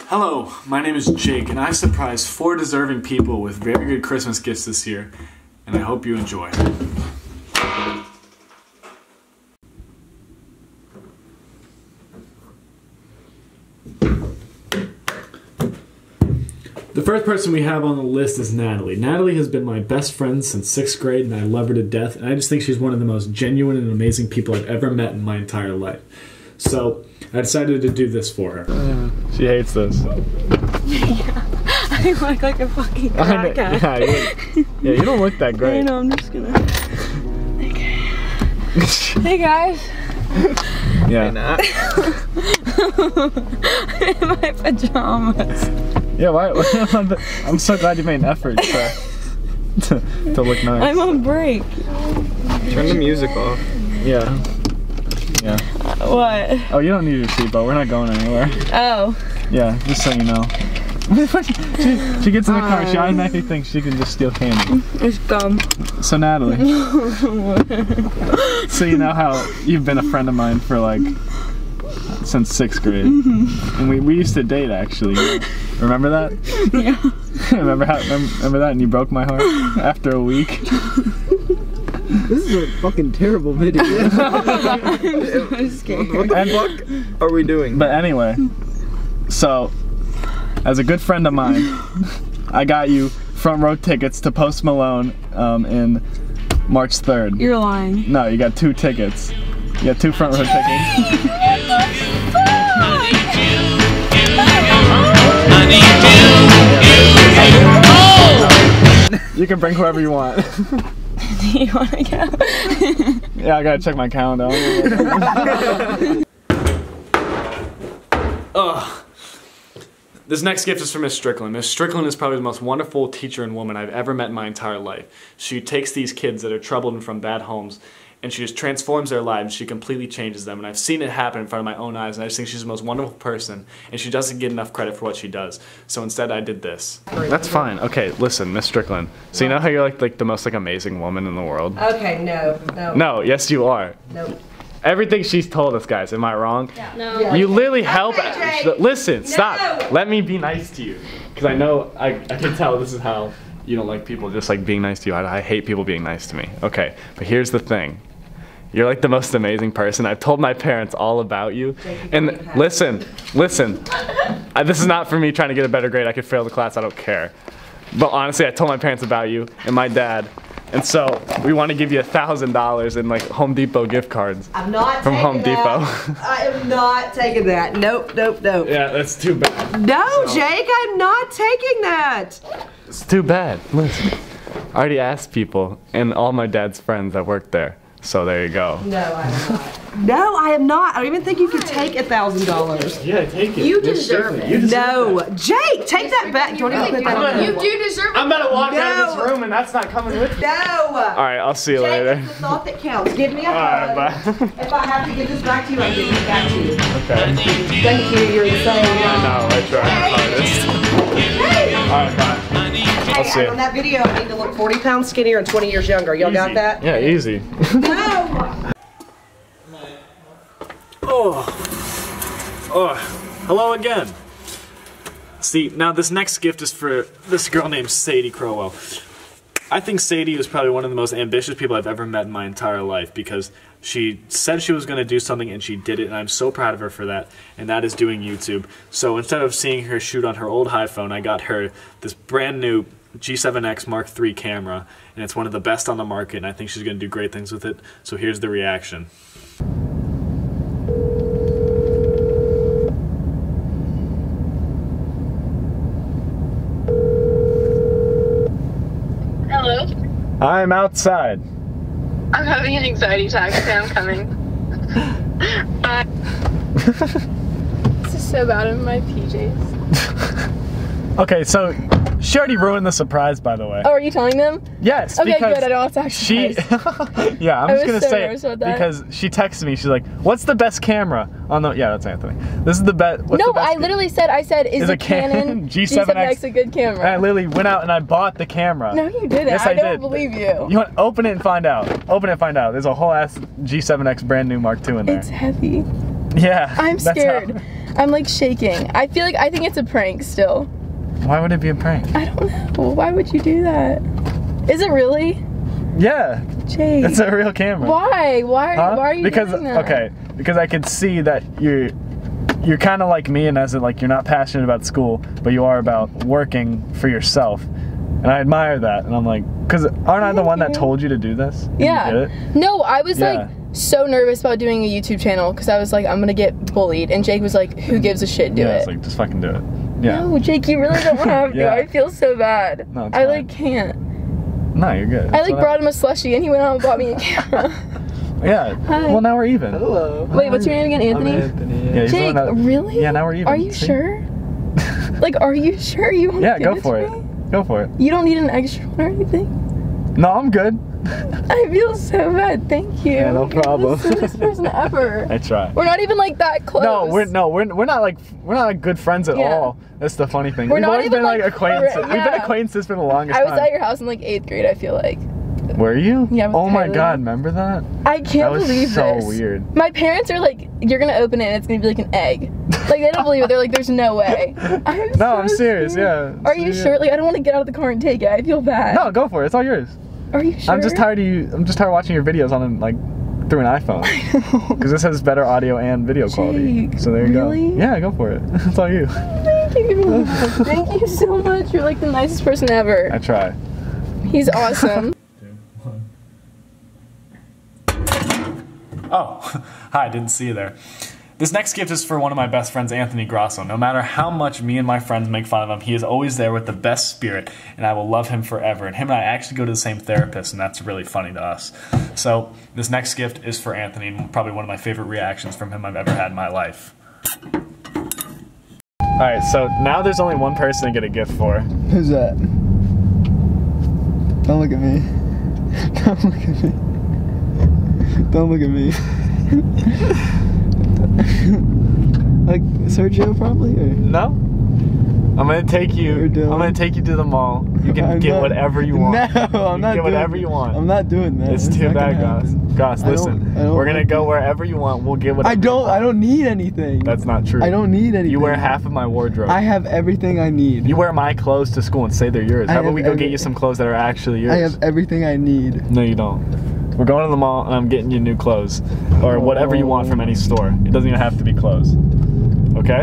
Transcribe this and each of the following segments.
Hello, my name is Jake, and I surprised 4 deserving people with very good Christmas gifts this year, and I hope you enjoy. The first person we have on the list is Natalie. Natalie has been my best friend since 6th grade, and I love her to death, and I just think she's one of the most genuine and amazing people I've ever met in my entire life. So, I decided to do this for her. She hates this. Yeah, I look like a fucking crackhead. Yeah, you don't look that great. I know, I'm just gonna... Okay. Hey guys. Yeah. In my pajamas. Yeah, why? I'm so glad you made an effort to look nice. I'm on break. Turn the music off. Yeah. Yeah. What? Oh, you don't need your seatbelt. We're not going anywhere. Oh. Yeah, just so you know. she gets in the car. She automatically thinks she can just steal candy. It's gum. So Natalie. So you know how you've been a friend of mine for like since 6th grade, and we used to date actually. Remember that? Yeah. remember that? And you broke my heart after a week. This is a fucking terrible video. I'm scared. What the fuck are we doing? But anyway, so as a good friend of mine, I got you front row tickets to Post Malone in March 3rd. You're lying. No, you got 2 tickets. You got 2 front row tickets. You can bring whoever you want. Do you want to go? Yeah, I gotta check my calendar. Ugh. This next gift is for Miss Strickland. Miss Strickland is probably the most wonderful teacher and woman I've ever met in my entire life. She takes these kids that are troubled and from bad homes, and she just transforms their lives. She completely changes them, and I've seen it happen in front of my own eyes, and I just think she's the most wonderful person, and she doesn't get enough credit for what she does. So instead I did this. That's fine. Okay, listen, Miss Strickland. So you know how you're like the most amazing woman in the world? Okay, no. No, yes you are. Nope. Everything she's told us, guys, am I wrong? Yeah. No. You literally help. Jake. Listen, No. stop. Let me be nice to you, because I know I can tell this is how you don't like people just like being nice to you. I hate people being nice to me. Okay, but here's the thing. You're like the most amazing person. I've told my parents all about you. And listen. This is not for me trying to get a better grade. I could fail the class. I don't care. But honestly, I told my parents about you and my dad. And so we want to give you $1,000 in like Home Depot gift cards. I'm not from taking Home that. Depot. I am not taking that. Nope. Yeah, that's too bad. No, so, Jake, I'm not taking that. It's too bad. Listen, I already asked people and all my dad's friends that work there. So there you go. No, I'm not. No, I am not. I don't even think you could take $1,000. Yeah, take it. You deserve it. No, Jake, take that back. Don't even put that on. You do deserve it. I'm about to walk out of this room and that's not coming with me. No. Alright, I'll see you Jake, later. it's the thought that counts. Give me a hug. Alright, bye. If I have to give this back to you, I give it back to you. Okay. Thank you. You're insane. I know, I try my hardest. Alright, bye. I'll see you. On that video, I need to look 40 pounds skinnier and 20 years younger. Y'all got that? Yeah, easy. No! Hello again. See, now this next gift is for this girl named Sadie Crowell. I think Sadie is probably one of the most ambitious people I've ever met in my entire life because she said she was going to do something and she did it, and I'm so proud of her for that, and that is doing YouTube. So instead of seeing her shoot on her old iPhone, I got her this brand new G7X Mark III camera, and it's one of the best on the market, and I think she's going to do great things with it. So here's the reaction. Hello? I'm outside. I'm having an anxiety attack. Okay, I'm coming. This is so bad in my PJs. Okay, so she already ruined the surprise, by the way. Oh, are you telling them? Yes, Okay, because good. I don't have to actually. Yeah, I'm just gonna so say nervous it about that. because she texted me. She's like, "What's the best camera on the?" Yeah, that's Anthony. This is the best. No, I literally said, is a Canon G7X a good camera? And I literally went out and I bought the camera. No, you didn't. Yes, I don't did. believe you. You want open it and find out. Open it and find out. There's a whole ass G7X brand new Mark II in there. It's heavy. Yeah. I'm that's scared. how- I'm like shaking. I think it's a prank still. Why would it be a prank? I don't know. Why would you do that? Is it really? Yeah. Jake. It's a real camera. Why? Why are you doing that? Okay, because I could see that you're kind of like me, and as in like you're not passionate about school, but you are about working for yourself. And I admire that, and I'm like, because aren't I the one that told you to do this? And yeah. You did it? No, I was like so nervous about doing a YouTube channel because I was like, I'm gonna get bullied, and Jake was like, who gives a shit, do it. Yeah, it's like, just fucking do it. Yeah. No, Jake, you really don't have to. Yeah. I feel so bad. No, it's I fine. like can't. No, you're good. I like brought him a slushie, and he went out and bought me a camera. Yeah. Hi. Well, now we're even. Hello. Wait, what's your name again, Anthony? I'm Anthony. Yeah, he's the Jake, one that- really? Yeah, now we're even. Are you See? sure? Like, are you sure you want to Yeah, give go it for to it. me? Go for it. You don't need an extra one or anything? No, I'm good. I feel so bad. Thank you. Yeah, no problem. You're the sweetest person ever. I try. We're not even like that close. No, we're not like good friends at Yeah. all. That's the funny thing. We're We've not always even, been like like, acquaintances. We've been yeah. acquaintances for the longest I was time. at your house in like 8th grade, I feel like. Were you? Yeah, with Oh my Kylie. god, remember that? I can't That was believe so this. weird. My parents are like, you're gonna open it and it's gonna be like an egg. Like, they don't believe it. They're like, there's no way. I'm serious, scared. yeah. Are you sure? Like, I don't want to get out of the car and take it. I feel bad. No, go for it. It's all yours. Are you sure? I'm just tired of you. I'm just tired of watching your videos on like through an iPhone. Because this has better audio and video quality. Jake, So there you really? go. Yeah, go for it. It's all you. Thank you. Thank you so much. You're like the nicest person ever. I try. He's awesome. Oh, hi, didn't see you there. This next gift is for one of my best friends, Anthony Grasso. No matter how much me and my friends make fun of him, he is always there with the best spirit, and I will love him forever. And him and I actually go to the same therapist, and that's really funny to us. So this next gift is for Anthony, and probably one of my favorite reactions from him I've ever had in my life. Alright, so now there's only one person to get a gift for. Who's that? Don't look at me. Don't look at me. Don't look at me. Like Sergio probably? Or? No? I'm gonna take you. I'm gonna take you to the mall. You can get whatever you want. No, I'm not get doing whatever that. you want. I'm not doing that. It's That's too not bad, gonna Goss. happen. Goss, listen. I don't We're gonna like go it. wherever you want. We'll get whatever. I don't need anything. That's not true. I don't need anything. You wear half of my wardrobe. I have everything I need. You wear my clothes to school and say they're yours. How about we go get you some clothes that are actually yours? I have everything I need. No, you don't. We're going to the mall and I'm getting you new clothes. Or whatever you want from any store. It doesn't even have to be clothes. Okay?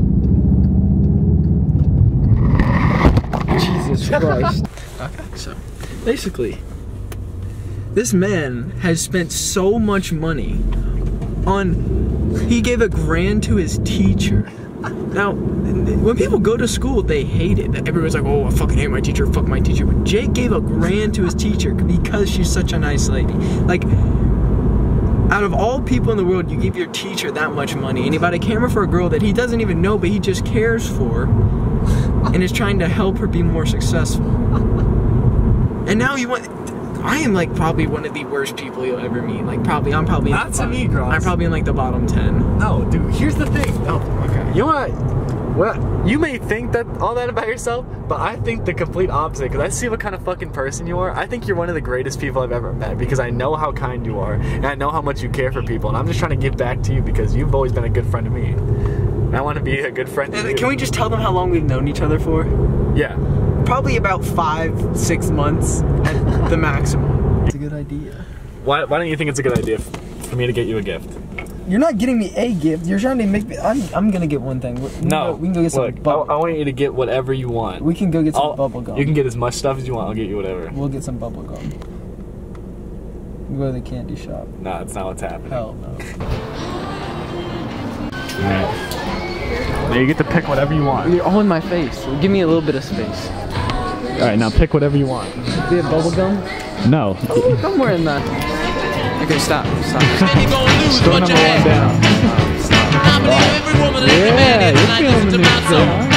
Jesus Christ. Okay, so basically, this man has spent so much money on. He gave $1,000 to his teacher. Now, when people go to school, they hate it. Everyone's like, oh, I fucking hate my teacher, fuck my teacher. But Jake gave $1,000 to his teacher because she's such a nice lady. Like, out of all people in the world, you give your teacher that much money, and he bought a camera for a girl that he doesn't even know, but he just cares for, and is trying to help her be more successful. And now you want. I am like probably one of the worst people you'll ever meet. Like probably, I'm probably. Not to me, Gross. I'm probably in like the bottom 10. No, dude, here's the thing. Oh, okay. You know what? Well, you may think that all that about yourself, but I think the complete opposite. Because I see what kind of fucking person you are. I think you're one of the greatest people I've ever met because I know how kind you are and I know how much you care for people. And I'm just trying to give back to you because you've always been a good friend to me. And I want to be a good friend to you. Can we just tell them how long we've known each other for? Yeah. Probably about 5-6 months at the maximum. It's a good idea. Why don't you think it's a good idea for me to get you a gift? You're not getting me a gift. You're trying to make me. I'm gonna get one thing. We can go get some look, bubble. I want you to get whatever you want. We can go get some bubble gum. You can get as much stuff as you want. I'll get you whatever. We'll get some bubble gum. We go to the candy shop. No, that's not what's happening. Hell no. Alright. Now you get to pick whatever you want. You're all in my face. Give me a little bit of space. Alright, now pick whatever you want. Do you have bubble gum? No. Oh, look, I'm wearing that. Okay, stop. Store number 1 down. Yeah, you're feeling the new